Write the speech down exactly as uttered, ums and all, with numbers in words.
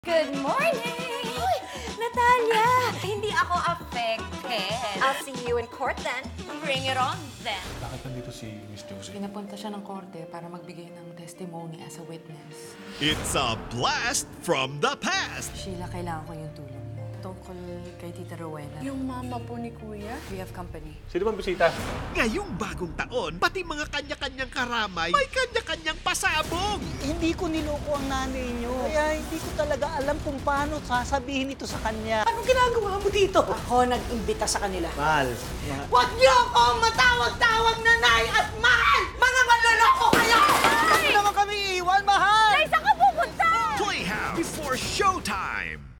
Good morning! Uy, Natalia! Hindi ako affected. I'll see you in court then. Bring it on then. Bakit nandito si Miss Josie? Pinapunta siya ng korte para magbigay ng testimony as a witness. It's a blast from the past. Sheila, kailangan ko yung tulong mo. Tungkol kay Tita Rowena. Yung mama po ni Kuya? We have company. Sino bang bisita? Ngayong bagong taon, pati mga kanya-kanyang karamay, may kanya-kanyang pasabog. Hindi ko niloko ang nanay niyo. Kaya hindi ko talaga alam kung paano sasabihin ito sa kanya. Anong ginagawa mo dito? Ako nag-imbita sa kanila. Mahal. Huwag niyo akong matawag-tawag nanay at mahal! Mga manloloko kayo! Bakit naman kami iiwan, mahal? Saan ka pupunta? Playhouse before showtime.